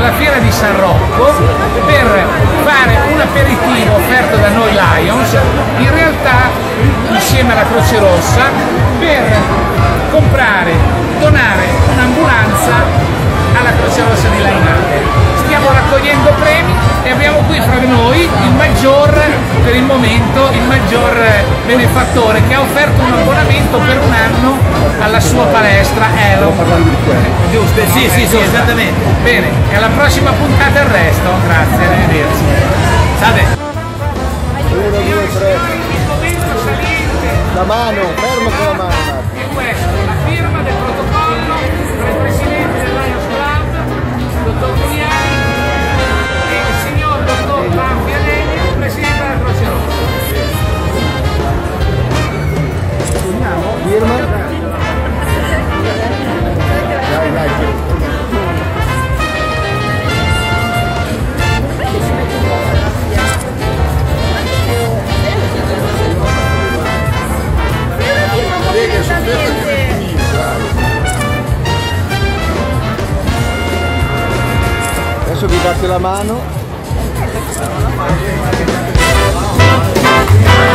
alla fiera di San Rocco per fare un aperitivo offerto da noi Lions, in realtà insieme alla Croce Rossa, per donare un'ambulanza alla Croce Rossa di Lainate. Stiamo raccogliendo premi e abbiamo qui fra noi per il momento il maggior benefattore, che ha offerto un abbonamento per un anno alla sua palestra Elo. Giusto? Sì, esattamente. Bene, e alla prossima puntata il resto. Grazie, arrivederci. Salve. 1, 2, 3. La mano, fermo con la mano. E questa è la firma del protocollo tra il presidente del Lions Club, il dottor Mugnani, e il signor dottor Banfianelli, presidente della Croce Rossa. Firma. Dai. Adesso vi date la mano.